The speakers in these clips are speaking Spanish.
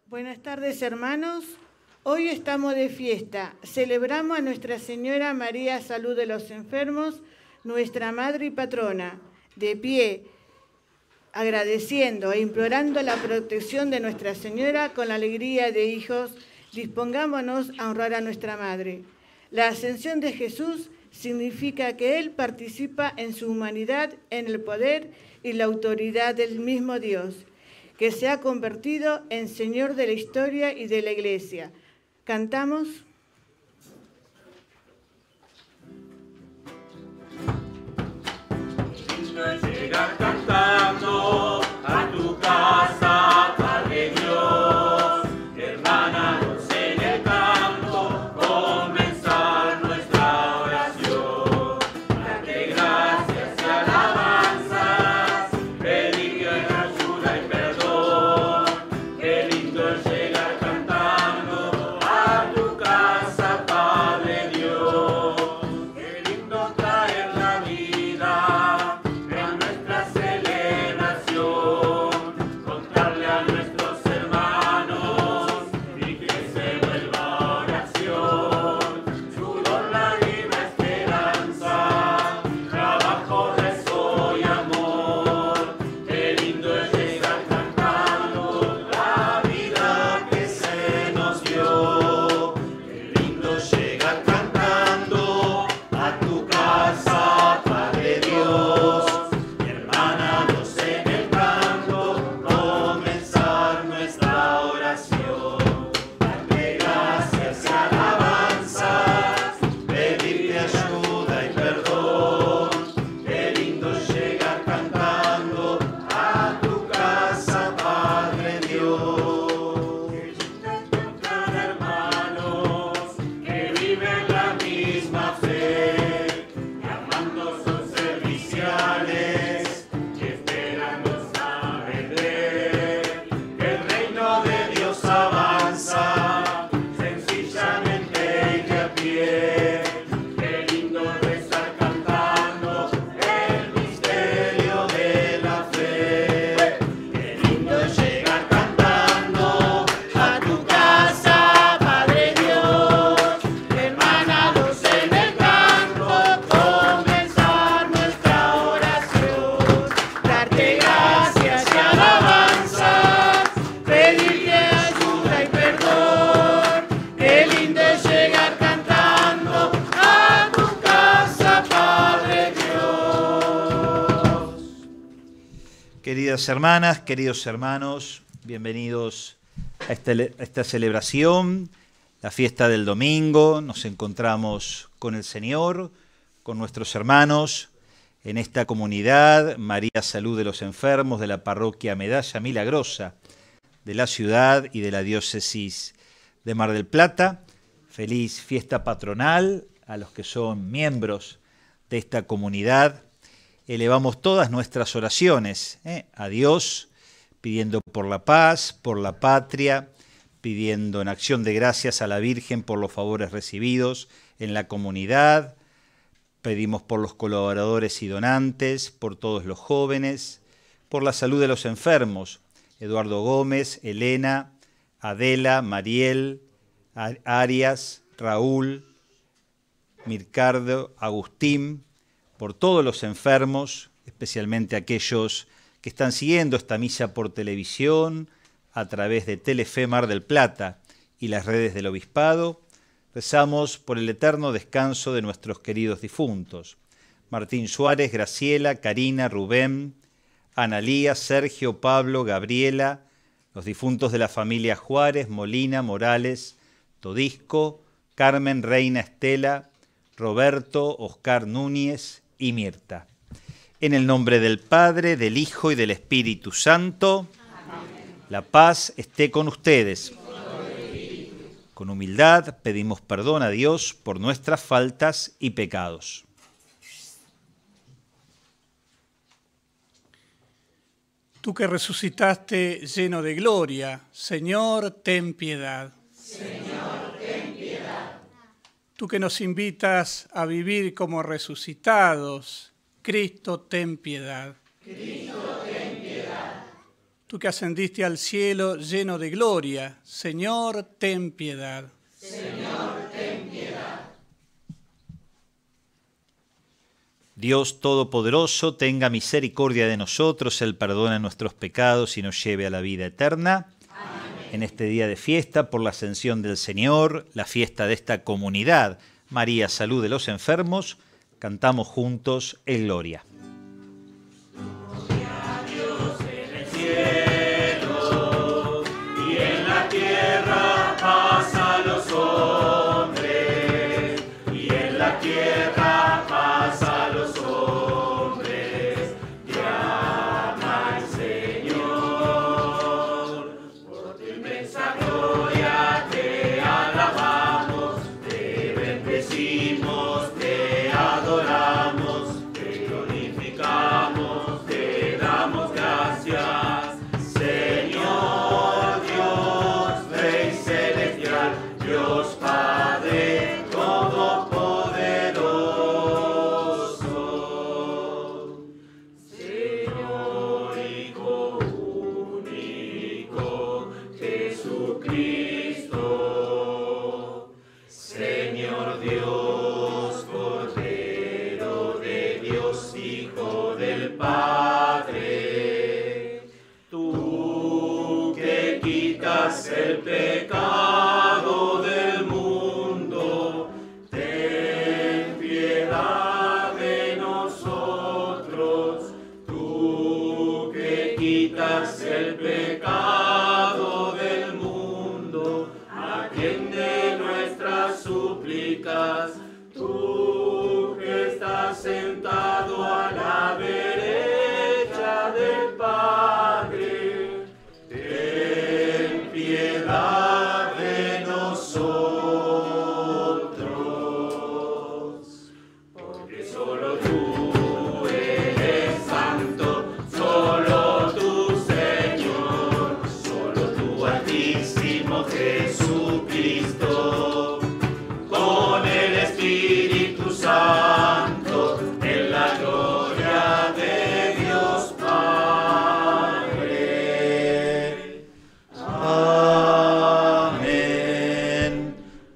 Buenas tardes, hermanos. Hoy estamos de fiesta. Celebramos a Nuestra Señora María Salud de los Enfermos, nuestra Madre y Patrona, de pie, agradeciendo e implorando la protección de Nuestra Señora con la alegría de hijos. Dispongámonos a honrar a nuestra Madre. La ascensión de Jesús significa que Él participa en su humanidad, en el poder y la autoridad del mismo Dios, que se ha convertido en Señor de la historia y de la Iglesia. ¿Cantamos? Llegar cantando a tu casa, Padre Dios, hermananos en el canto, comenzar nuestra oración. Darte gracias y alabanzas, pedir ayuda y perdón. Qué lindo es llegar cantando a tu casa, Padre Dios. Qué lindo traer la vida. Contarle a nuestros hermanos y que se vuelva oración, sudor, lágrima, esperanza, trabajo, rezo y amor. Qué lindo es llegar cantando la vida que se nos dio. Qué lindo llegar cantando a tu casa, Padre Dios. Queridas hermanas, queridos hermanos, bienvenidos a esta celebración, la fiesta del domingo. Nos encontramos con el Señor, con nuestros hermanos en esta comunidad, María Salud de los Enfermos, de la parroquia Medalla Milagrosa, de la ciudad y de la diócesis de Mar del Plata. Feliz fiesta patronal a los que son miembros de esta comunidad. Elevamos todas nuestras oraciones a Dios, pidiendo por la paz, por la patria, pidiendo en acción de gracias a la Virgen por los favores recibidos en la comunidad. Pedimos por los colaboradores y donantes, por todos los jóvenes, por la salud de los enfermos, Eduardo Gómez, Elena, Adela, Mariel, Arias, Raúl, Mircardo, Agustín, por todos los enfermos, especialmente aquellos que están siguiendo esta misa por televisión, a través de Telefe Mar del Plata y las redes del Obispado. Rezamos por el eterno descanso de nuestros queridos difuntos: Martín Suárez, Graciela, Karina, Rubén, Analía, Sergio, Pablo, Gabriela, los difuntos de la familia Juárez, Molina, Morales, Todisco, Carmen, Reina, Estela, Roberto, Oscar Núñez y Mirta. En el nombre del Padre, del Hijo y del Espíritu Santo, amén. La paz esté con ustedes. Con humildad pedimos perdón a Dios por nuestras faltas y pecados. Tú que resucitaste lleno de gloria, Señor, ten piedad. Señor, ten piedad. Tú que nos invitas a vivir como resucitados, Cristo, ten piedad. Cristo, ten piedad. tú que ascendiste al cielo lleno de gloria, Señor, ten piedad. Señor, ten piedad. Dios Todopoderoso, tenga misericordia de nosotros, Él perdona nuestros pecados y nos lleve a la vida eterna. Amén. En este día de fiesta, por la ascensión del Señor, la fiesta de esta comunidad, María, salud de los enfermos, cantamos juntos el Gloria. Gloria a Dios en el cielo y en la tierra paz a los hombres, y en la tierra paz a los hombres, llama el Señor. Por tu inmensa gloria te alabamos, te bendecimos, te adoramos, te glorificamos, te damos gracias. Señor Dios, Rey celestial, Dios Padre todopoderoso. Señor Hijo único, Jesucristo. Señor Dios, Cordero de Dios, Hijo del Padre, tú que quitas el pecado del mundo, ten piedad de nosotros. Tú que quitas el pecado del mundo, atiende nuestras súplicas. Tú que estás sentado a la derecha del Padre, ten piedad de nosotros. Porque solo tú eres santo, solo tú, Señor, solo tú, Altísimo Jesucristo, con el Espíritu Santo, en la gloria de Dios Padre. Amén.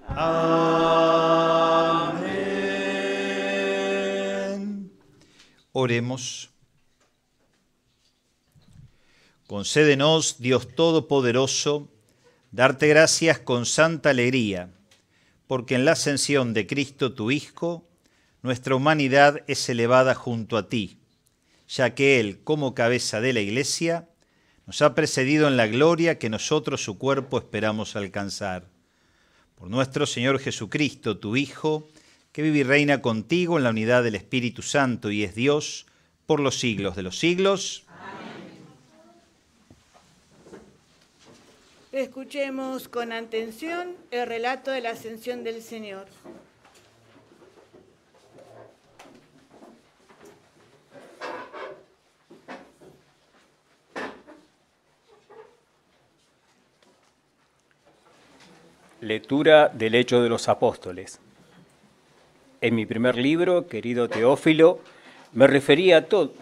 Amén. Oremos. Concédenos, Dios Todopoderoso, darte gracias con santa alegría, porque en la ascensión de Cristo tu Hijo, nuestra humanidad es elevada junto a ti, ya que Él, como cabeza de la Iglesia, nos ha precedido en la gloria que nosotros su cuerpo esperamos alcanzar. Por nuestro Señor Jesucristo, tu Hijo, que vive y reina contigo en la unidad del Espíritu Santo y es Dios por los siglos de los siglos. Escuchemos con atención el relato de la ascensión del Señor. Lectura del Hechos de los Apóstoles. En mi primer libro, querido Teófilo, me refería a todo.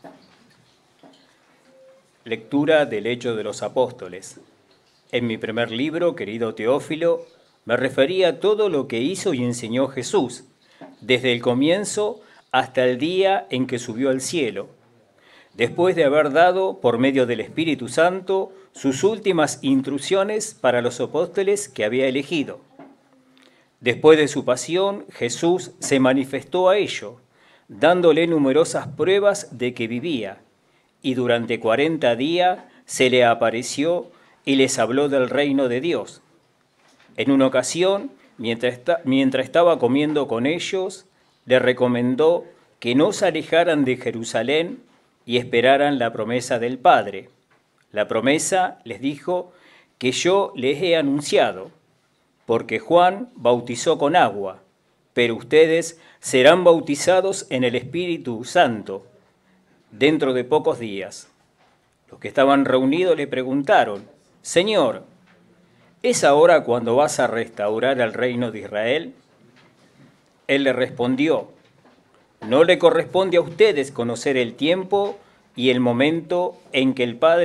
Lectura del Hechos de los Apóstoles. En mi primer libro, querido Teófilo, me refería a todo lo que hizo y enseñó Jesús, desde el comienzo hasta el día en que subió al cielo, después de haber dado, por medio del Espíritu Santo, sus últimas instrucciones para los apóstoles que había elegido. Después de su pasión, Jesús se manifestó a ellos, dándole numerosas pruebas de que vivía, y durante 40 días se le apareció y les habló del reino de Dios. En una ocasión, mientras estaba comiendo con ellos, le recomendó que no se alejaran de Jerusalén y esperaran la promesa del Padre. La promesa, les dijo, que yo les he anunciado, porque Juan bautizó con agua, pero ustedes serán bautizados en el Espíritu Santo dentro de pocos días. Los que estaban reunidos le preguntaron: Señor, ¿es ahora cuando vas a restaurar el reino de Israel? Él le respondió: no le corresponde a ustedes conocer el tiempo y el momento en que el Padre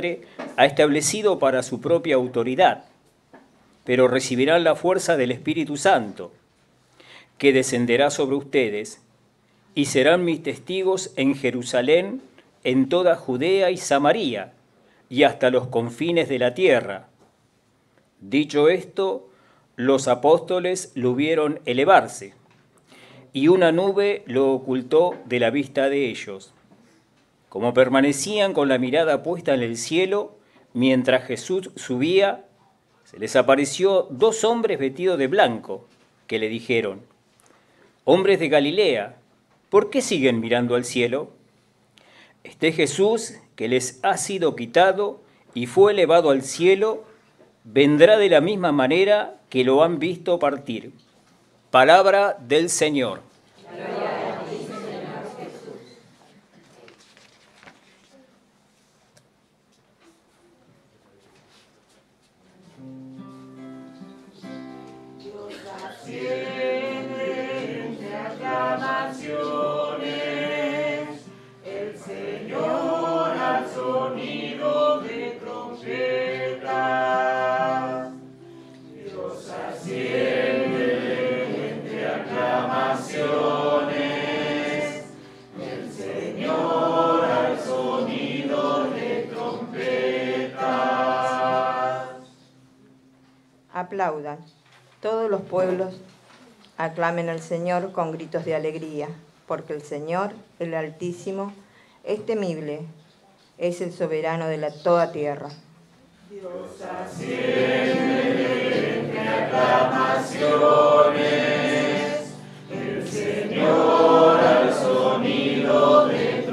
ha establecido para su propia autoridad, pero recibirán la fuerza del Espíritu Santo, que descenderá sobre ustedes, y serán mis testigos en Jerusalén, en toda Judea y Samaria, y hasta los confines de la tierra. Dicho esto, los apóstoles lo vieron elevarse, y una nube lo ocultó de la vista de ellos. Como permanecían con la mirada puesta en el cielo, mientras Jesús subía, se les apareció 2 hombres vestidos de blanco, que le dijeron: «Hombres de Galilea, ¿por qué siguen mirando al cielo? Este Jesús, que les ha sido quitado y fue elevado al cielo, vendrá de la misma manera que lo han visto partir». Palabra del Señor. Gloria a ti, Señor Jesús. Dios asciende entre aclamaciones, el Señor al sonido de trompeta. Dios asciende entre aclamaciones, el Señor al sonido de trompeta. Aplaudan. Todos los pueblos aclamen al Señor con gritos de alegría, porque el Señor, el Altísimo, es temible, es el soberano de toda tierra. Dios asciende entre aclamaciones, el Señor al sonido de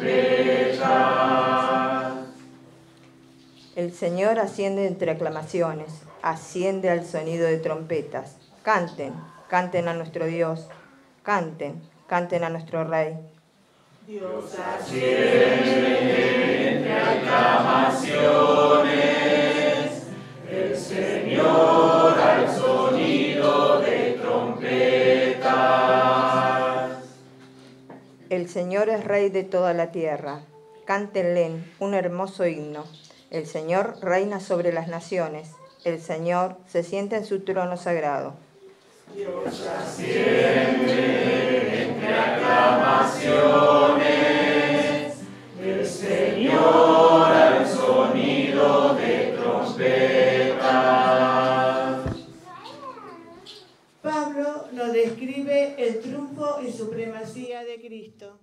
trompeta. El Señor asciende entre aclamaciones, asciende al sonido de trompetas. Canten, canten a nuestro Dios, canten, canten a nuestro Rey. Dios asciende entre aclamaciones, el Señor al sonido de trompetas. El Señor es Rey de toda la tierra. Cántenle un hermoso himno. El Señor reina sobre las naciones. El Señor se sienta en su trono sagrado. Dios asciende entre aclamaciones, el Señor al sonido de trompetas. Pablo nos describe el triunfo y supremacía de Cristo.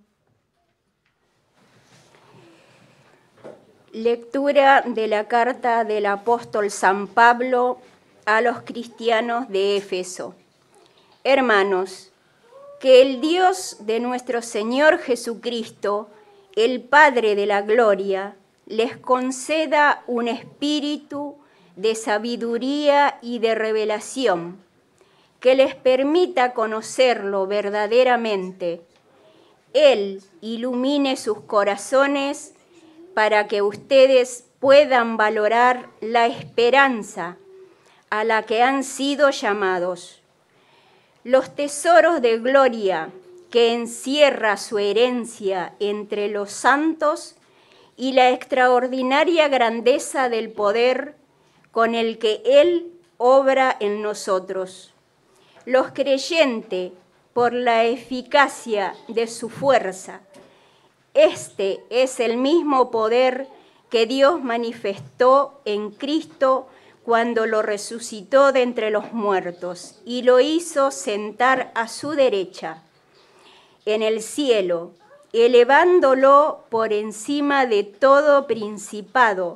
Lectura de la carta del apóstol San Pablo a los cristianos de Éfeso. Hermanos, que el Dios de nuestro Señor Jesucristo, el Padre de la gloria, les conceda un espíritu de sabiduría y de revelación, que les permita conocerlo verdaderamente. Él ilumine sus corazones para que ustedes puedan valorar la esperanza a la que han sido llamados, los tesoros de gloria que encierra su herencia entre los santos y la extraordinaria grandeza del poder con el que Él obra en nosotros. Los creyentes, por la eficacia de su fuerza. Este es el mismo poder que Dios manifestó en Cristo cuando lo resucitó de entre los muertos y lo hizo sentar a su derecha en el cielo, elevándolo por encima de todo principado,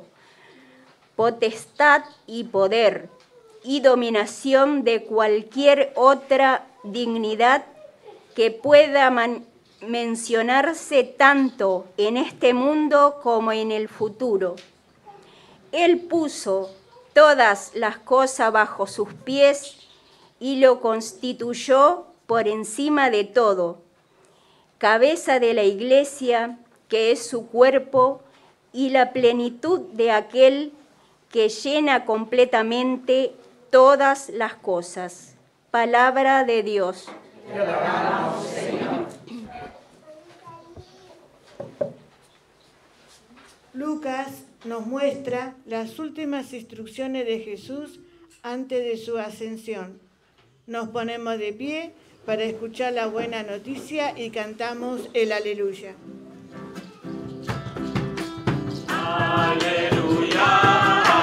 potestad y poder y dominación de cualquier otra dignidad que pueda mencionarse tanto en este mundo como en el futuro. Él puso todas las cosas bajo sus pies y lo constituyó por encima de todo, cabeza de la Iglesia, que es su cuerpo, y la plenitud de aquel que llena completamente todas las cosas. Palabra de Dios. Te alabamos, Señor. Lucas nos muestra las últimas instrucciones de Jesús antes de su ascensión. Nos ponemos de pie para escuchar la buena noticia y cantamos el aleluya. Aleluya.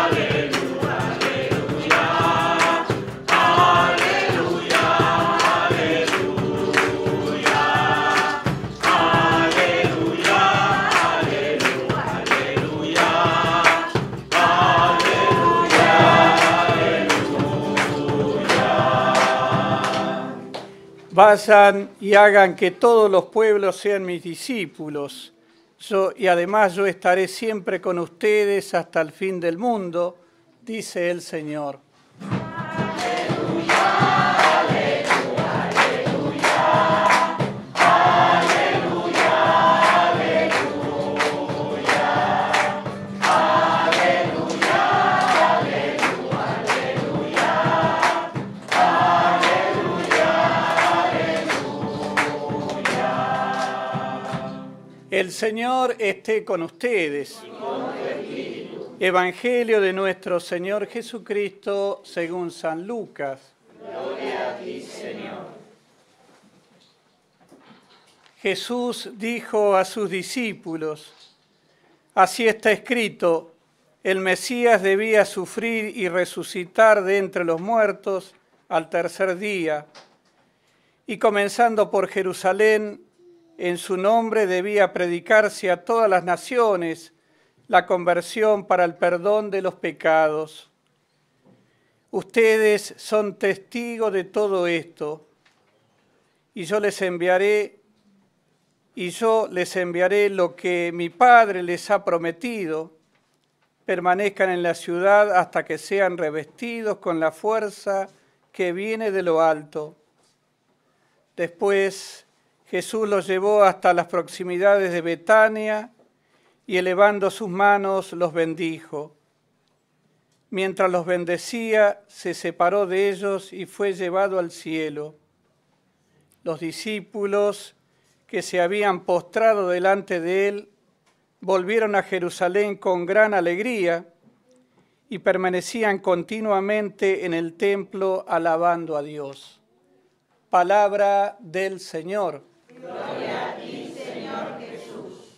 Vayan y hagan que todos los pueblos sean mis discípulos. Y además yo estaré siempre con ustedes hasta el fin del mundo, dice el Señor. El Señor esté con ustedes. Evangelio de nuestro Señor Jesucristo según San Lucas. Gloria a ti, Señor. Jesús dijo a sus discípulos: así está escrito, el Mesías debía sufrir y resucitar de entre los muertos al tercer día, y comenzando por Jerusalén, en su nombre debía predicarse a todas las naciones la conversión para el perdón de los pecados. Ustedes son testigos de todo esto, y yo les enviaré lo que mi Padre les ha prometido. Permanezcan en la ciudad hasta que sean revestidos con la fuerza que viene de lo alto. Después Jesús los llevó hasta las proximidades de Betania y elevando sus manos los bendijo. Mientras los bendecía, se separó de ellos y fue llevado al cielo. Los discípulos que se habían postrado delante de él volvieron a Jerusalén con gran alegría y permanecían continuamente en el templo alabando a Dios. Palabra del Señor. Gloria a ti, Señor Jesús.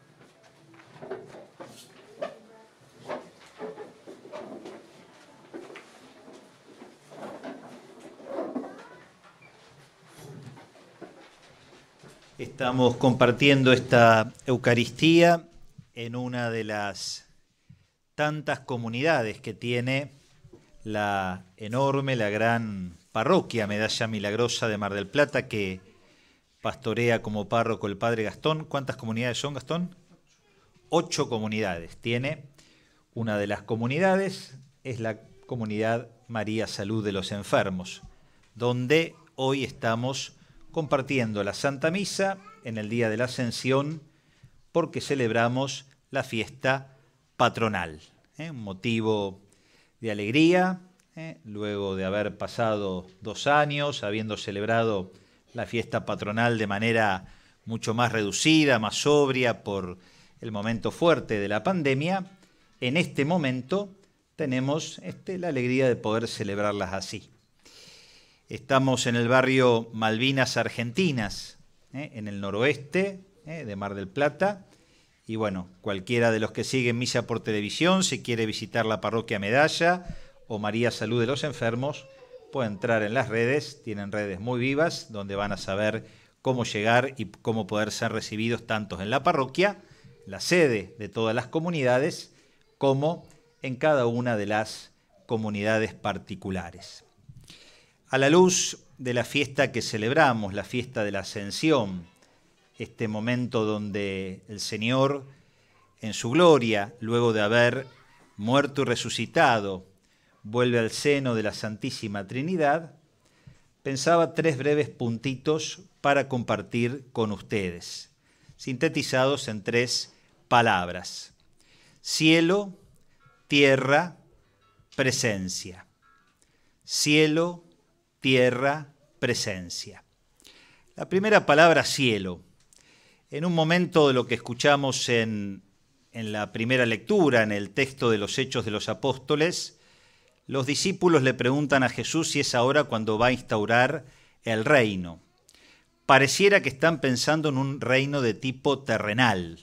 Estamos compartiendo esta Eucaristía en una de las tantas comunidades que tiene la enorme, la gran parroquia Medalla Milagrosa de Mar del Plata, que pastorea como párroco el padre Gastón. ¿Cuántas comunidades son, Gastón? 8 comunidades tiene. Una de las comunidades es la comunidad María Salud de los Enfermos, donde hoy estamos compartiendo la Santa Misa en el día de la Ascensión, porque celebramos la fiesta patronal, un motivo de alegría, luego de haber pasado 2 años, habiendo celebrado la fiesta patronal de manera mucho más reducida, más sobria por el momento fuerte de la pandemia. En este momento tenemos la alegría de poder celebrarlas así. Estamos en el barrio Malvinas Argentinas, en el noroeste de Mar del Plata, y bueno, cualquiera de los que siguen misa por televisión, si quiere visitar la parroquia Medalla o María Salud de los Enfermos, puede entrar en las redes, tienen redes muy vivas, donde van a saber cómo llegar y cómo poder ser recibidos tanto en la parroquia, la sede de todas las comunidades, como en cada una de las comunidades particulares. A la luz de la fiesta que celebramos, la fiesta de la Ascensión, este momento donde el Señor, en su gloria, luego de haber muerto y resucitado, vuelve al seno de la Santísima Trinidad, pensaba 3 breves puntitos para compartir con ustedes, sintetizados en 3 palabras: cielo, tierra, presencia. Cielo, tierra, presencia. La primera palabra, cielo. En un momento de lo que escuchamos en en la primera lectura, en el texto de los Hechos de los Apóstoles, los discípulos le preguntan a Jesús si es ahora cuando va a instaurar el reino. Pareciera que están pensando en un reino de tipo terrenal.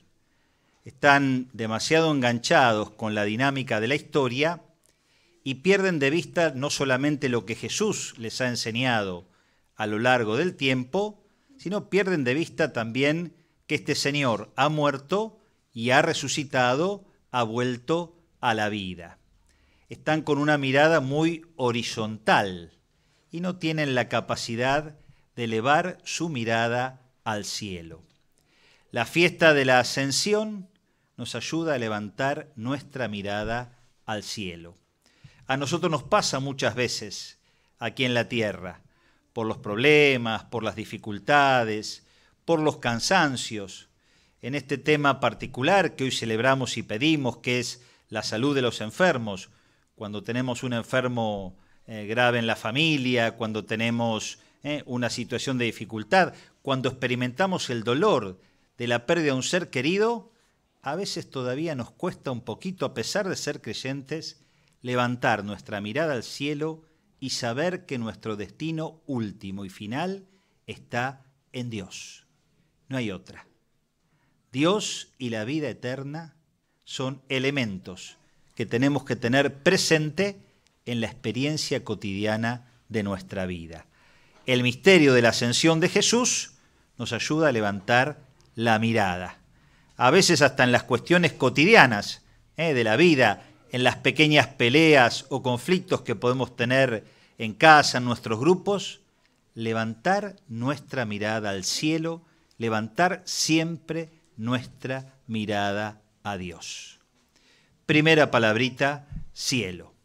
Están demasiado enganchados con la dinámica de la historia y pierden de vista no solamente lo que Jesús les ha enseñado a lo largo del tiempo, sino pierden de vista también que este Señor ha muerto y ha resucitado, ha vuelto a la vida. Están con una mirada muy horizontal y no tienen la capacidad de elevar su mirada al cielo. La fiesta de la Ascensión nos ayuda a levantar nuestra mirada al cielo. A nosotros nos pasa muchas veces aquí en la tierra, por los problemas, por las dificultades, por los cansancios. En este tema particular que hoy celebramos y pedimos, que es la salud de los enfermos, cuando tenemos un enfermo grave en la familia, cuando tenemos una situación de dificultad, cuando experimentamos el dolor de la pérdida de un ser querido, a veces todavía nos cuesta un poquito, a pesar de ser creyentes, levantar nuestra mirada al cielo y saber que nuestro destino último y final está en Dios. No hay otra. Dios y la vida eterna son elementos que tenemos que tener presente en la experiencia cotidiana de nuestra vida. El misterio de la ascensión de Jesús nos ayuda a levantar la mirada. A veces hasta en las cuestiones cotidianas de la vida, en las pequeñas peleas o conflictos que podemos tener en casa, en nuestros grupos, levantar nuestra mirada al cielo, levantar siempre nuestra mirada a Dios. Primera palabrita, cielo.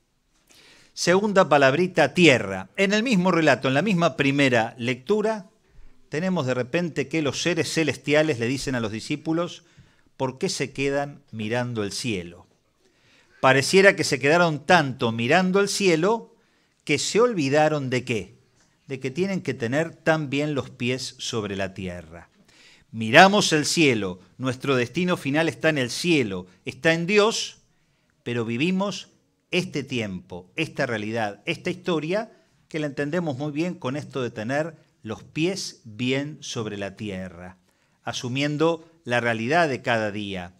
Segunda palabrita, tierra. En el mismo relato, en la misma primera lectura, tenemos de repente que los seres celestiales le dicen a los discípulos, ¿por qué se quedan mirando el cielo? Pareciera que se quedaron tanto mirando el cielo que se olvidaron ¿de qué? De que tienen que tener también los pies sobre la tierra. Miramos el cielo, nuestro destino final está en el cielo, está en Dios, pero vivimos este tiempo, esta realidad, esta historia, que la entendemos muy bien con esto de tener los pies bien sobre la tierra, asumiendo la realidad de cada día,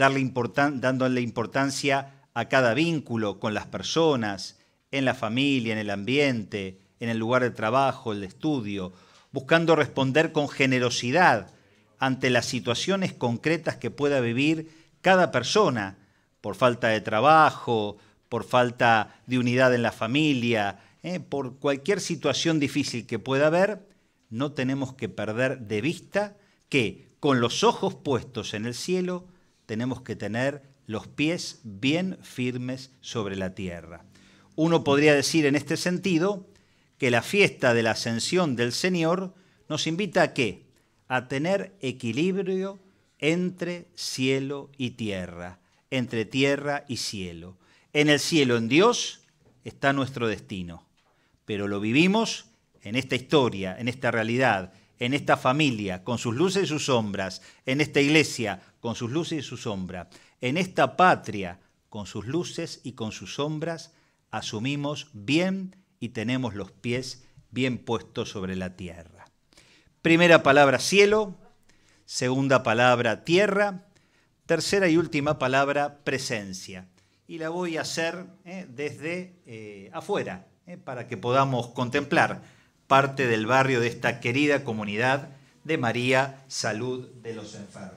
dándole importancia a cada vínculo con las personas, en la familia, en el ambiente, en el lugar de trabajo, el de estudio, buscando responder con generosidad ante las situaciones concretas que pueda vivir cada persona, por falta de trabajo, por falta de unidad en la familia, por cualquier situación difícil que pueda haber, no tenemos que perder de vista que con los ojos puestos en el cielo tenemos que tener los pies bien firmes sobre la tierra. Uno podría decir en este sentido que la fiesta de la Ascensión del Señor nos invita ¿a qué? A tener equilibrio entre cielo y tierra, entre tierra y cielo. En el cielo, en Dios, está nuestro destino, pero lo vivimos en esta historia, en esta realidad, en esta familia, con sus luces y sus sombras, en esta iglesia, con sus luces y sus sombras, en esta patria, con sus luces y con sus sombras, asumimos bien y tenemos los pies bien puestos sobre la tierra. Primera palabra, cielo. Segunda palabra, tierra. Tercera y última palabra, presencia. Y la voy a hacer desde afuera, para que podamos contemplar parte del barrio de esta querida comunidad de María, Salud de los Enfermos.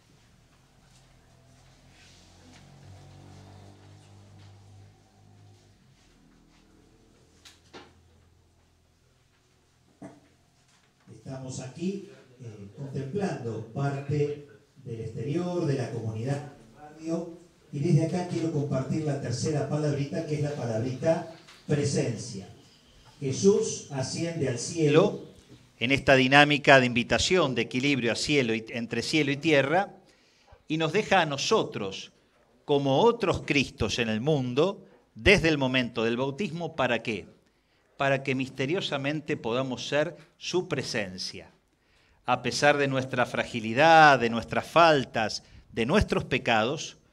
Estamos aquí contemplando parte del exterior de la comunidad del barrio y desde acá quiero compartir la tercera palabrita, que es la palabrita presencia. Jesús asciende al cielo en esta dinámica de invitación, de equilibrio a cielo, entre cielo y tierra, y nos deja a nosotros, como otros Cristos en el mundo, desde el momento del bautismo, ¿para qué? Para que misteriosamente podamos ser su presencia. A pesar de nuestra fragilidad, de nuestras faltas, de nuestros pecados,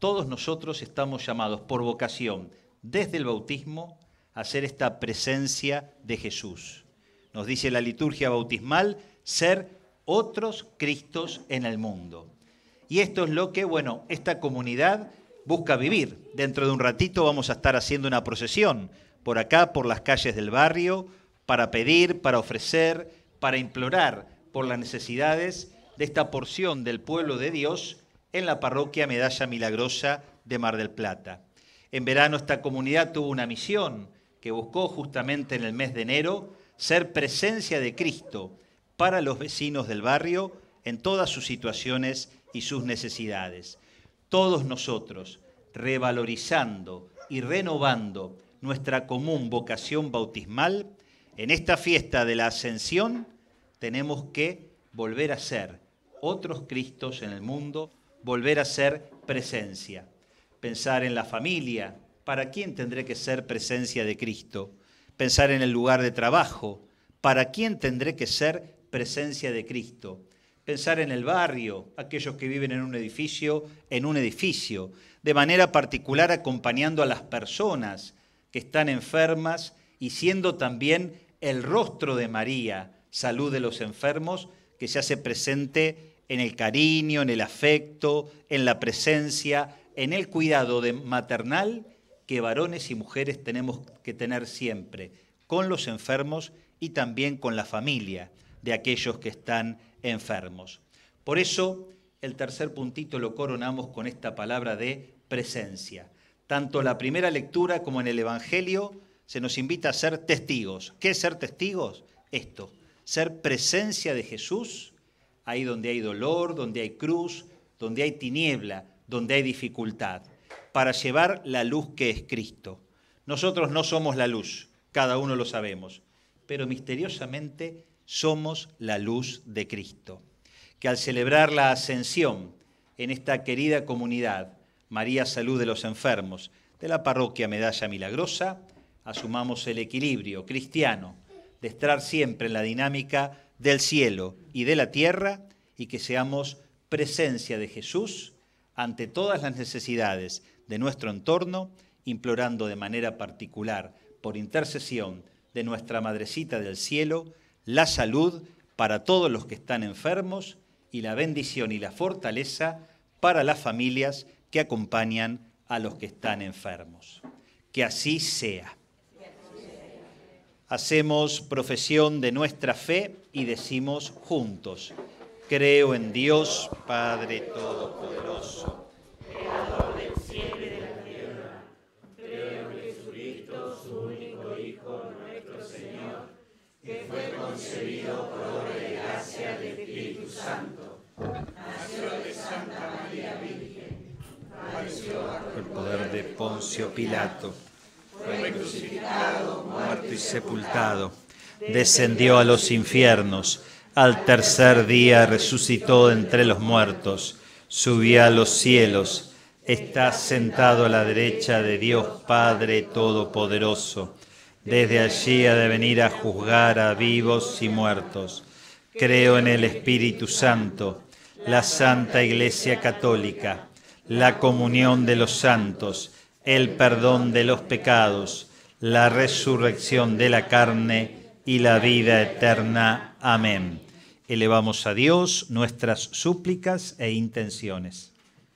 todos nosotros estamos llamados por vocación, desde el bautismo, a ser esta presencia de Jesús. Nos dice la liturgia bautismal, ser otros Cristos en el mundo. Y esto es lo que, esta comunidad busca vivir. Dentro de un ratito vamos a estar haciendo una procesión por acá, por las calles del barrio, para pedir, para ofrecer, para implorar por las necesidades de esta porción del pueblo de Dios en la parroquia Medalla Milagrosa de Mar del Plata. En verano esta comunidad tuvo una misión que buscó justamente en el mes de enero ser presencia de Cristo para los vecinos del barrio en todas sus situaciones y sus necesidades. Todos nosotros, revalorizando y renovando nuestra común vocación bautismal, en esta fiesta de la Ascensión tenemos que volver a ser otros Cristos en el mundo, volver a ser presencia. Pensar en la familia, ¿para quién tendré que ser presencia de Cristo? Pensar en el lugar de trabajo, ¿para quién tendré que ser presencia de Cristo? Pensar en el barrio, aquellos que viven en un edificio, de manera particular acompañando a las personas que están enfermas y siendo también el rostro de María, salud de los enfermos, que se hace presente en el cariño, en el afecto, en la presencia, en el cuidado maternal que varones y mujeres tenemos que tener siempre con los enfermos y también con la familia de aquellos que están enfermos. Por eso, el tercer puntito lo coronamos con esta palabra de presencia. Tanto en la primera lectura como en el Evangelio se nos invita a ser testigos. ¿Qué es ser testigos? Esto, ser presencia de Jesús, ahí donde hay dolor, donde hay cruz, donde hay tiniebla, donde hay dificultad, para llevar la luz que es Cristo. Nosotros no somos la luz, cada uno lo sabemos, pero misteriosamente somos la luz de Cristo. Que al celebrar la Ascensión en esta querida comunidad, María Salud de los Enfermos, de la parroquia Medalla Milagrosa, asumamos el equilibrio cristiano de estar siempre en la dinámica del cielo y de la tierra y que seamos presencia de Jesús ante todas las necesidades de nuestro entorno, implorando de manera particular, por intercesión de nuestra Madrecita del Cielo, la salud para todos los que están enfermos y la bendición y la fortaleza para las familias que acompañan a los que están enfermos. Que así sea. Hacemos profesión de nuestra fe y decimos juntos: creo en Dios, Padre Todopoderoso, Creador del cielo y de la tierra. Creo en Jesucristo, su único Hijo, nuestro Señor, que fue concebido por obra y gracia del Espíritu Santo. Nació de Santa María Virgen. Padeció bajo el poder de Poncio Pilato. fue crucificado, Muerto y sepultado, descendió a los infiernos, al tercer día resucitó entre los muertos, subió a los cielos, está sentado a la derecha de Dios Padre Todopoderoso. Desde allí ha de venir a juzgar a vivos y muertos. Creo en el Espíritu Santo, la Santa Iglesia Católica, la comunión de los santos, el perdón de los pecados, la resurrección de la carne y la vida eterna. Amén. Elevamos a Dios nuestras súplicas e intenciones.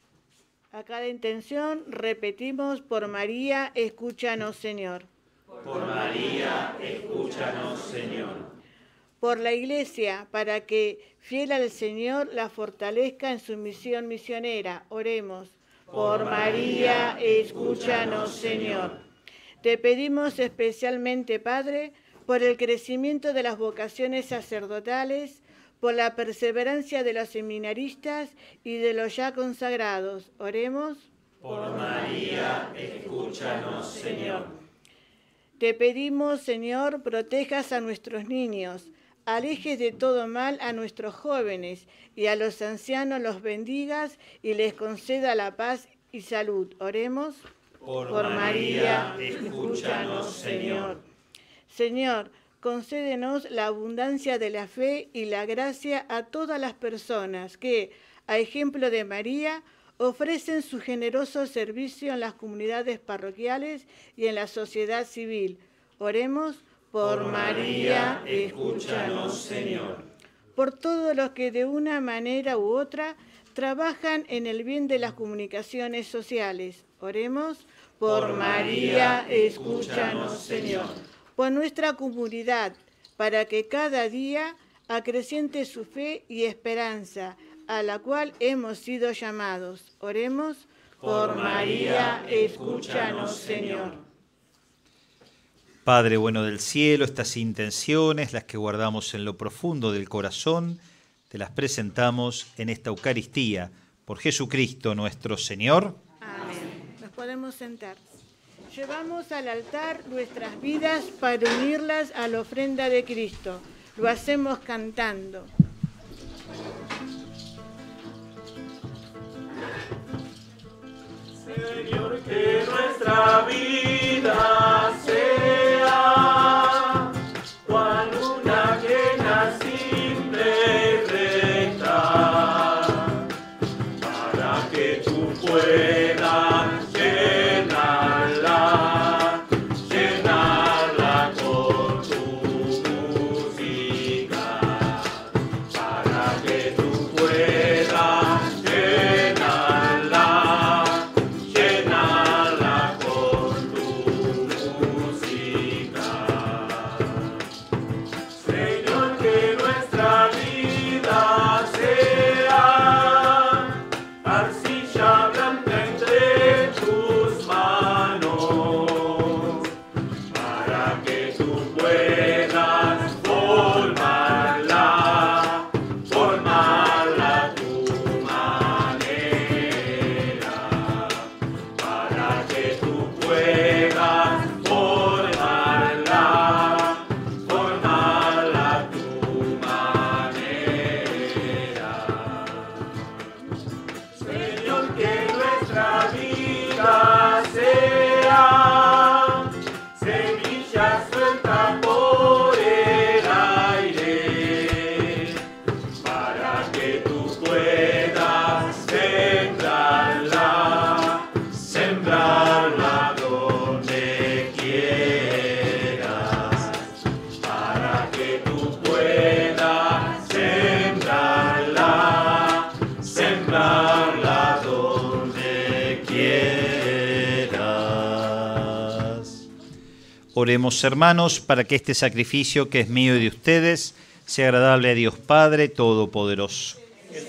A cada intención repetimos: por María, escúchanos, Señor. Por María, escúchanos, Señor. Por la Iglesia, para que, fiel al Señor, la fortalezca en su misión misionera. Oremos. Por María, escúchanos, Señor. Te pedimos especialmente, Padre, por el crecimiento de las vocaciones sacerdotales, por la perseverancia de los seminaristas y de los ya consagrados. Oremos. Por María, escúchanos, Señor. Te pedimos, Señor, protejas a nuestros niños, alejes de todo mal a nuestros jóvenes y a los ancianos los bendigas y les conceda la paz y salud. Oremos. Por María, escúchanos, Señor. Señor, concédenos la abundancia de la fe y la gracia a todas las personas que, a ejemplo de María, ofrecen su generoso servicio en las comunidades parroquiales y en la sociedad civil. Oremos por María, escúchanos, Señor. Por todos los que de una manera u otra trabajan en el bien de las comunicaciones sociales. Oremos por María, escúchanos, Señor. Por nuestra comunidad, para que cada día acreciente su fe y esperanza, a la cual hemos sido llamados. Oremos por María, escúchanos, Señor. Padre bueno del cielo, estas intenciones, las que guardamos en lo profundo del corazón, te las presentamos en esta Eucaristía, por Jesucristo nuestro Señor. Amén. Nos podemos sentar. Llevamos al altar nuestras vidas para unirlas a la ofrenda de Cristo. Lo hacemos cantando. Señor, que nuestra vida sea cual una ajena simple y recta, para que tú puedas llenarla con tu música, para que tú puedas llenarla con tu música. Señor, que nuestra vida sea arcilla blanda entre tus manos, para que tú puedas formarla a tu manera, para que tú puedas formarla a tu manera. Señor, que nuestra vida sea semilla suelta por el aire, para que tú puedas sembrarla donde quieras, para que tú puedas sembrarla donde quieras. Oremos, hermanos, para que este sacrificio que es mío y de ustedes sea agradable a Dios Padre Todopoderoso.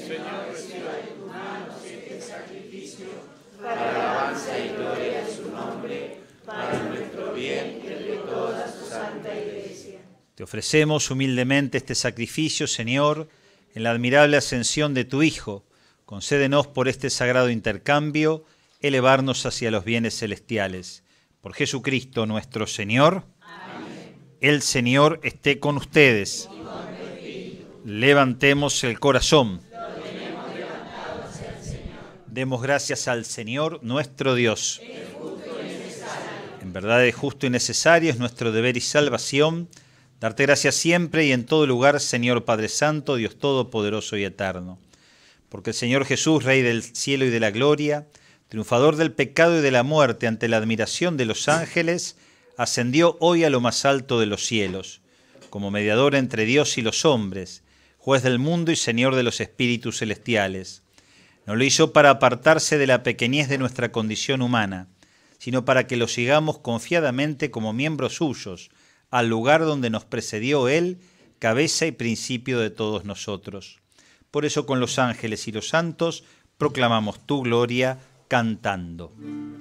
Te ofrecemos humildemente este sacrificio, Señor, en la admirable ascensión de tu Hijo. Concédenos por este sagrado intercambio elevarnos hacia los bienes celestiales. Por Jesucristo nuestro Señor. Amén. El Señor esté con ustedes. Y con tu espíritu. Levantemos el corazón. Lo tenemos levantado hacia el Señor. Demos gracias al Señor nuestro Dios. Es justo y necesario. En verdad es justo y necesario, es nuestro deber y salvación, darte gracias siempre y en todo lugar, Señor Padre Santo, Dios Todopoderoso y Eterno. Porque el Señor Jesús, Rey del cielo y de la gloria, triunfador del pecado y de la muerte ante la admiración de los ángeles, ascendió hoy a lo más alto de los cielos, como mediador entre Dios y los hombres, juez del mundo y Señor de los espíritus celestiales. No lo hizo para apartarse de la pequeñez de nuestra condición humana, sino para que lo sigamos confiadamente como miembros suyos, al lugar donde nos precedió Él, cabeza y principio de todos nosotros. Por eso con los ángeles y los santos proclamamos tu gloria cantando.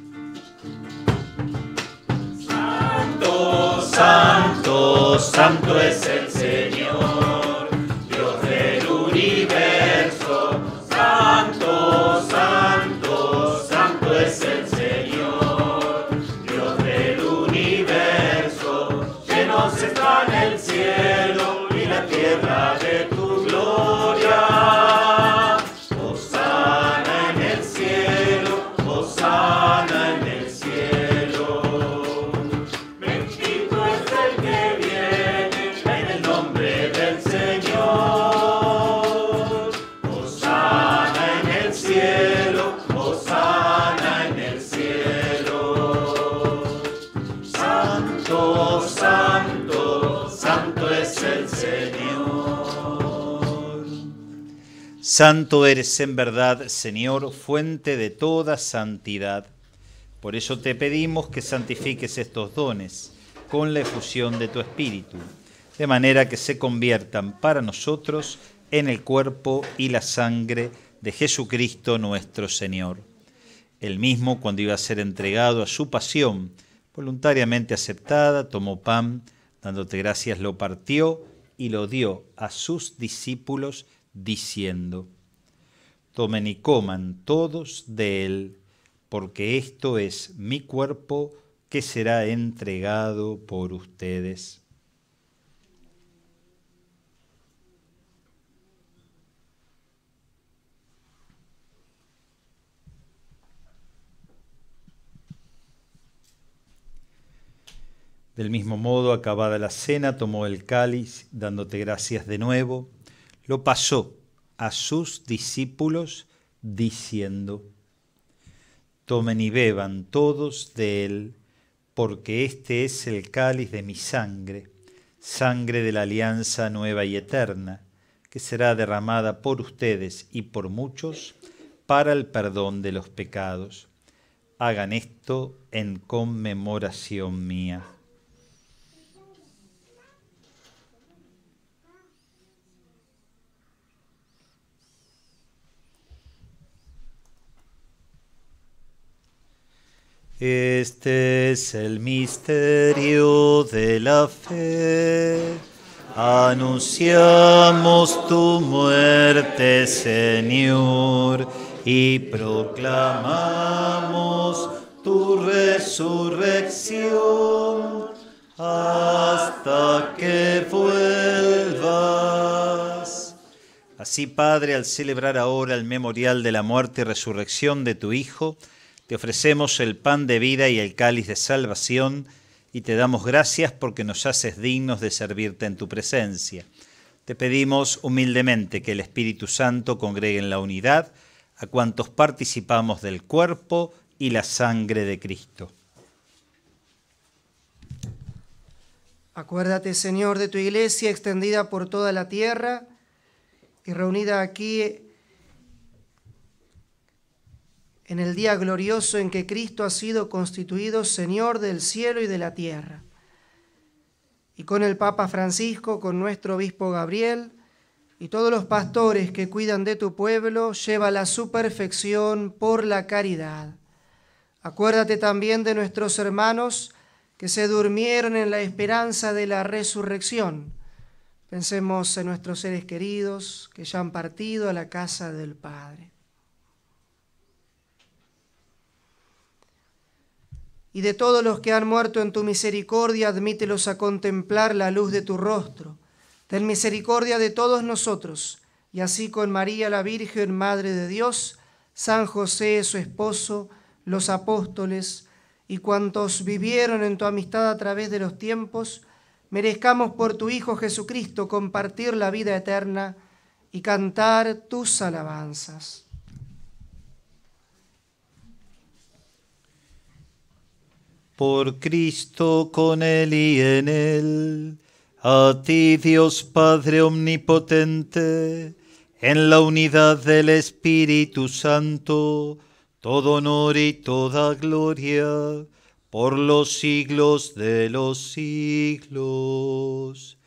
Santo, santo, santo es el Señor, Dios del universo. Santo, santo, santo es el Señor, Dios del universo. Llenos están el cielo y la tierra de tu gloria. Hosana en el cielo, hosana en el cielo. Bendito es el que viene en el nombre del Señor. Santo eres en verdad, Señor, fuente de toda santidad. Por eso te pedimos que santifiques estos dones con la efusión de tu Espíritu, de manera que se conviertan para nosotros en el cuerpo y la sangre de Jesucristo nuestro Señor. Él mismo, cuando iba a ser entregado a su pasión, voluntariamente aceptada, tomó pan, dándote gracias, lo partió y lo dio a sus discípulos, diciendo: tomen y coman todos de él, porque esto es mi cuerpo que será entregado por ustedes. Del mismo modo, acabada la cena, tomó el cáliz, dándote gracias de nuevo, lo pasó a sus discípulos, diciendo: tomen y beban todos de él, porque este es el cáliz de mi sangre, sangre de la alianza nueva y eterna, que será derramada por ustedes y por muchos para el perdón de los pecados. Hagan esto en conmemoración mía. Este es el misterio de la fe. Anunciamos tu muerte, Señor, y proclamamos tu resurrección hasta que vuelvas. Así, Padre, al celebrar ahora el memorial de la muerte y resurrección de tu Hijo, te ofrecemos el pan de vida y el cáliz de salvación, y te damos gracias porque nos haces dignos de servirte en tu presencia. Te pedimos humildemente que el Espíritu Santo congregue en la unidad a cuantos participamos del cuerpo y la sangre de Cristo. Acuérdate, Señor, de tu iglesia extendida por toda la tierra y reunida aquí en el día glorioso en que Cristo ha sido constituido Señor del cielo y de la tierra. Y con el Papa Francisco, con nuestro obispo Gabriel y todos los pastores que cuidan de tu pueblo, llévala a su perfección por la caridad. Acuérdate también de nuestros hermanos que se durmieron en la esperanza de la resurrección. Pensemos en nuestros seres queridos que ya han partido a la casa del Padre. Y de todos los que han muerto en tu misericordia, admítelos a contemplar la luz de tu rostro. Ten misericordia de todos nosotros, y así con María la Virgen, Madre de Dios, San José, su esposo, los apóstoles, y cuantos vivieron en tu amistad a través de los tiempos, merezcamos por tu Hijo Jesucristo compartir la vida eterna y cantar tus alabanzas. Por Cristo, con Él y en Él, a ti, Dios Padre omnipotente, en la unidad del Espíritu Santo, todo honor y toda gloria, por los siglos de los siglos.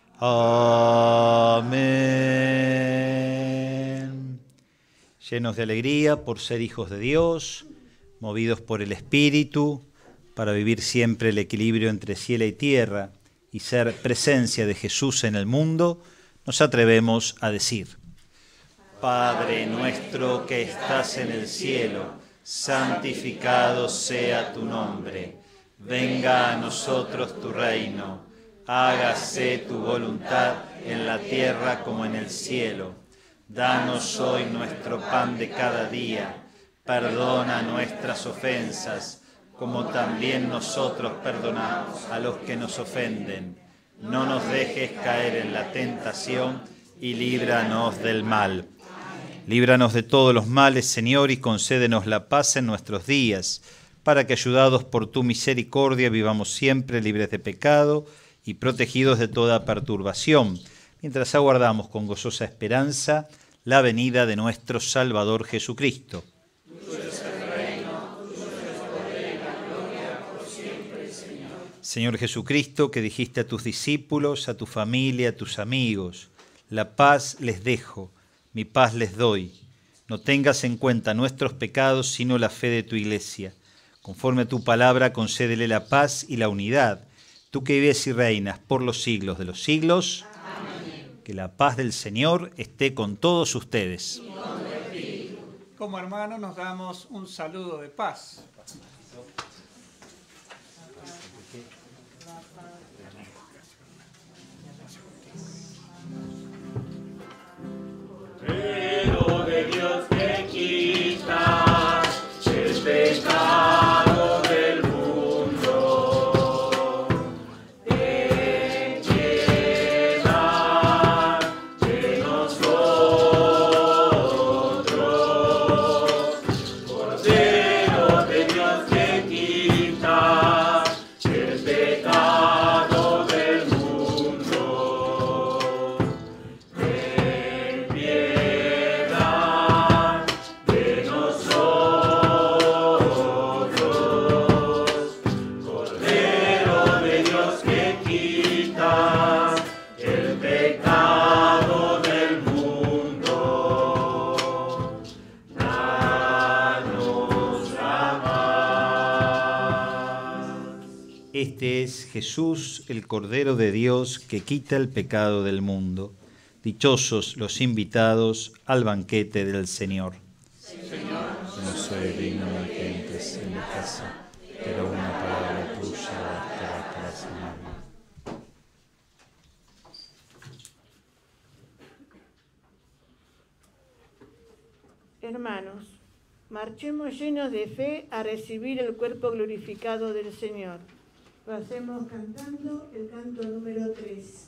Amén. Llenos de alegría por ser hijos de Dios, movidos por el Espíritu, para vivir siempre el equilibrio entre cielo y tierra y ser presencia de Jesús en el mundo, nos atrevemos a decir: Padre nuestro que estás en el cielo, santificado sea tu nombre. Venga a nosotros tu reino. Hágase tu voluntad en la tierra como en el cielo. Danos hoy nuestro pan de cada día. Perdona nuestras ofensas, como también nosotros perdonamos a los que nos ofenden. No nos dejes caer en la tentación y líbranos del mal. Líbranos de todos los males, Señor, y concédenos la paz en nuestros días, para que, ayudados por tu misericordia, vivamos siempre libres de pecado y protegidos de toda perturbación, mientras aguardamos con gozosa esperanza la venida de nuestro Salvador Jesucristo. Señor Jesucristo, que dijiste a tus discípulos, a tu familia, a tus amigos, la paz les dejo, mi paz les doy. No tengas en cuenta nuestros pecados, sino la fe de tu Iglesia. Conforme a tu palabra, concédele la paz y la unidad. Tú que vives y reinas por los siglos de los siglos. Amén. Que la paz del Señor esté con todos ustedes. Como hermanos nos damos un saludo de paz. Pero de Dios te quitas el pecado del mundo, ten piedad de nosotros. Cordero de Dios te quitas el pecado del mundo, ten piedad de nosotros. Cordero de Dios que quitas el pecado del mundo, danos la paz. Este es Jesús, el Cordero de Dios, que quita el pecado del mundo. Dichosos los invitados al banquete del Señor. No soy digno de que entres en mi casa, pero una palabra tuya bastará para sanarme. Hermanos, marchemos llenos de fe a recibir el cuerpo glorificado del Señor. Lo hacemos cantando el canto número 3.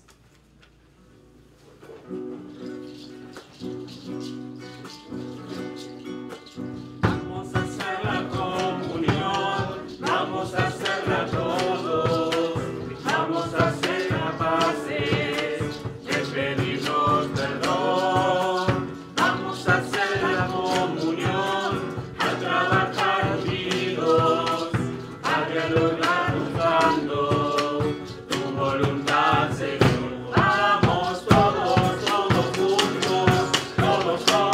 Vamos a hacer la comunión, vamos a hacerla todos, vamos a hacer capaces de pedirnos perdón. Vamos a hacer la comunión, a trabajar unidos, a dialogar buscando tu voluntad, Señor. Vamos todos juntos, todos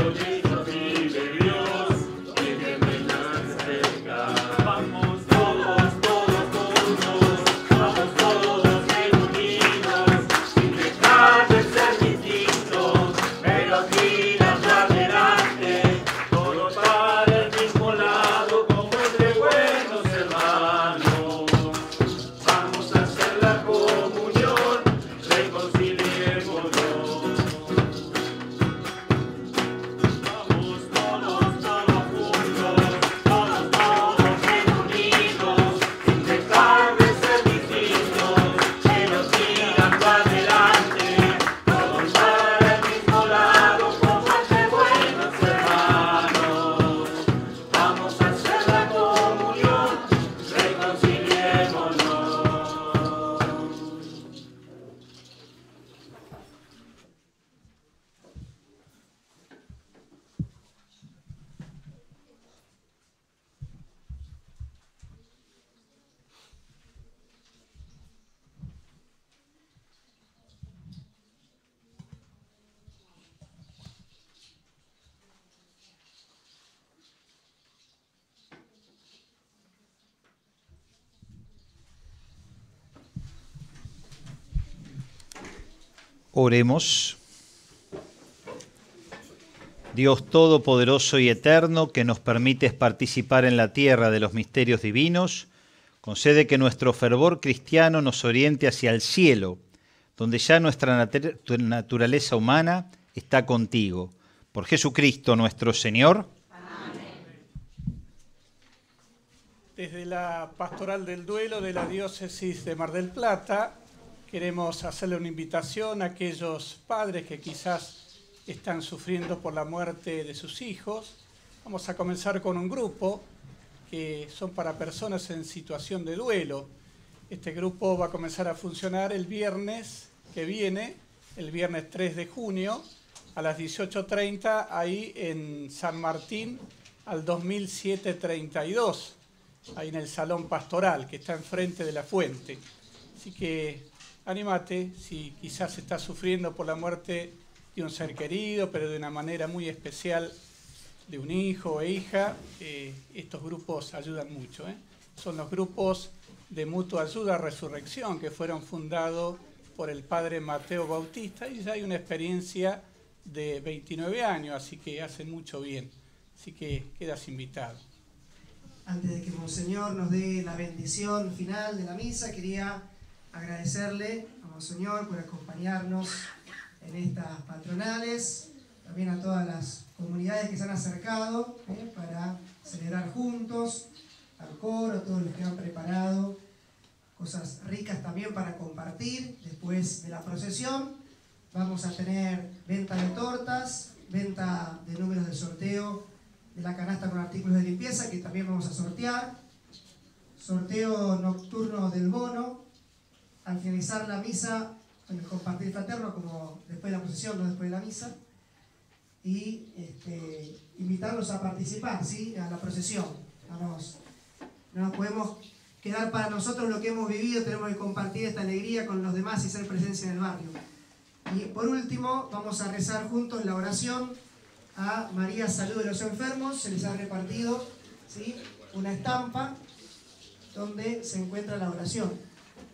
Oremos. Dios Todopoderoso y Eterno, que nos permites participar en la tierra de los misterios divinos, concede que nuestro fervor cristiano nos oriente hacia el cielo, donde ya nuestra naturaleza humana está contigo. Por Jesucristo nuestro Señor. Amén. Desde la Pastoral del Duelo de la Diócesis de Mar del Plata, queremos hacerle una invitación a aquellos padres que quizás están sufriendo por la muerte de sus hijos. Vamos a comenzar con un grupo que son para personas en situación de duelo. Este grupo va a comenzar a funcionar el viernes que viene, el viernes 3 de junio, a las 18:30, ahí en San Martín, al 2732, ahí en el Salón Pastoral, que está enfrente de la fuente. Así que anímate, si quizás estás sufriendo por la muerte de un ser querido, pero de una manera muy especial de un hijo o hija, estos grupos ayudan mucho. Son los grupos de Mutua Ayuda Resurrección, que fueron fundados por el padre Mateo Bautista, y ya hay una experiencia de 29 años, así que hacen mucho bien. Así que quedas invitado. Antes de que Monseñor nos dé la bendición final de la misa, quería agradecerle a Monseñor por acompañarnos en estas patronales, también a todas las comunidades que se han acercado para celebrar juntos, al coro, a todos los que han preparado cosas ricas también para compartir. Después de la procesión vamos a tener venta de tortas, venta de números de sorteo de la canasta con artículos de limpieza, que también vamos a sortear, sorteo nocturno del bono, al finalizar la misa, en el compartir fraterno, como después de la procesión, no después de la misa, y invitarlos a participar, ¿sí?, a la procesión. No nos podemos quedar para nosotros lo que hemos vivido, tenemos que compartir esta alegría con los demás y ser presencia en el barrio. Y por último, vamos a rezar juntos la oración a María Salud de los Enfermos. Se les ha repartido, ¿sí?, una estampa donde se encuentra la oración.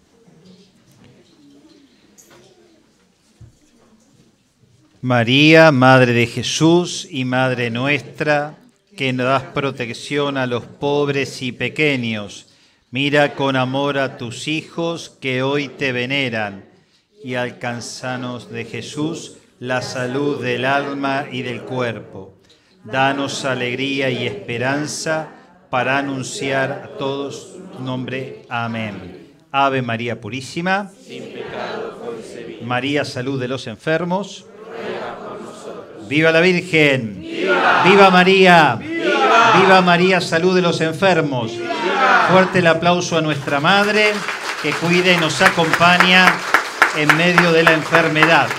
María, Madre de Jesús y Madre nuestra, que nos das protección a los pobres y pequeños, mira con amor a tus hijos que hoy te veneran, y alcanzanos de Jesús la salud del alma y del cuerpo. Danos alegría y esperanza para anunciar a todos tu nombre. Amén. Ave María Purísima, sin pecado concebida. María, salud de los enfermos. ¡Viva la Virgen! ¡Viva! ¡Viva María! ¡Viva! ¡Viva María, salud de los enfermos! ¡Viva! Fuerte el aplauso a nuestra Madre, que cuida y nos acompaña en medio de la enfermedad.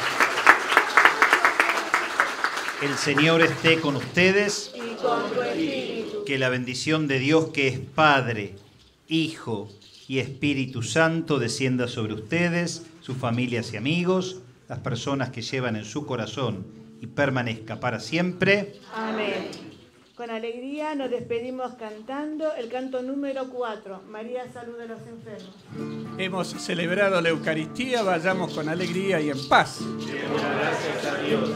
El Señor esté con ustedes. Y con tu espíritu. Que la bendición de Dios, que es Padre, Hijo y Espíritu Santo, descienda sobre ustedes, sus familias y amigos, las personas que llevan en su corazón y permanezca para siempre. Amén. Con alegría nos despedimos cantando el canto número 4, María saluda a los enfermos. Hemos celebrado la Eucaristía, vayamos con alegría y en paz. Demos gracias a Dios.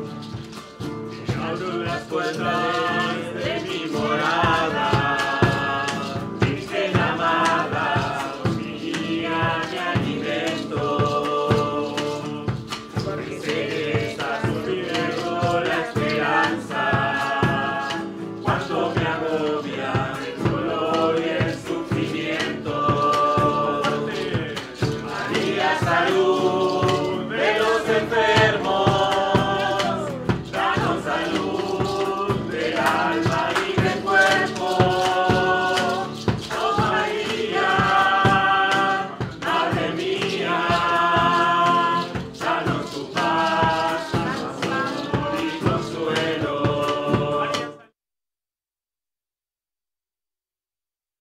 Abro las puertas de mi morada, Virgen amada, mi guía, mi alimento, porque sé que estás conmigo la esperanza, cuando me agobia el dolor y el sufrimiento. María, salud de los enfermos, danos salud.